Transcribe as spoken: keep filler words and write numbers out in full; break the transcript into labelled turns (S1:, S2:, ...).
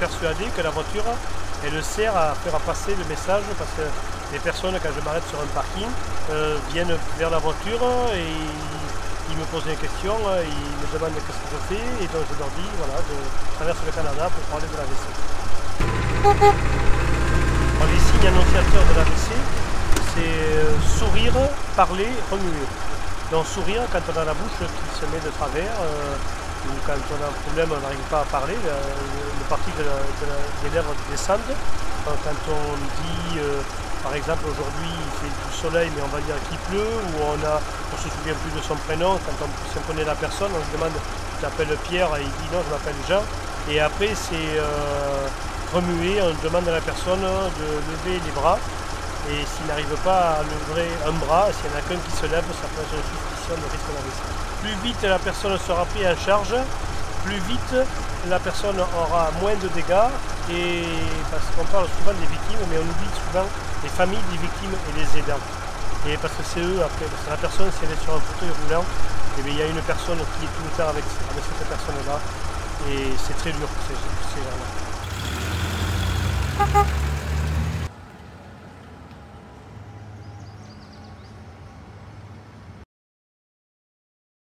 S1: persuadé que la voiture, elle sert à faire passer le message, parce que les personnes, quand je m'arrête sur un parking, euh, viennent vers la voiture et ils me posent une question, ils me demandent qu'est-ce que je fais, et donc je leur dis, voilà, je traverse le Canada pour parler de l'A V C. Alors, les signes annonciateurs de l'A V C, c'est sourire, parler, remuer. Donc sourire quand on a la bouche qui se met de travers, euh, ou quand on a un problème, on n'arrive pas à parler, le, le partie de la, de la, des lèvres descendent. Quand on dit, euh, par exemple, aujourd'hui il fait du soleil, mais on va dire qu'il pleut, ou on a, on se souvient plus de son prénom, quand on, si on connaît la personne, on se demande, tu t'appelles Pierre, et il dit non, je m'appelle Jean. Et après c'est euh, remuer, on demande à la personne de lever les bras. Et s'il n'arrive pas à lever un bras, s'il n'y en a qu'un qui se lève, ça peut être une suspicion de risque d'A V C. Plus vite la personne sera prise en charge, plus vite la personne aura moins de dégâts. Et parce qu'on parle souvent des victimes, mais on oublie souvent les familles des victimes et les aidants. Et parce que c'est eux après, parce que la personne, si elle est sur un fauteuil roulant, et bien, il y a une personne qui est tout le temps avec, avec cette personne-là. Et c'est très dur pour ces, ces gens-là.